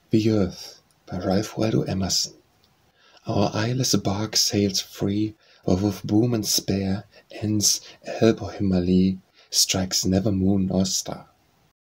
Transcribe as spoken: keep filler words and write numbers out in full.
The Earth by Ralph Waldo Emerson. Our eyeless bark sails free, or with boom and spare ends, elb or Himmalee, strikes never moon or star.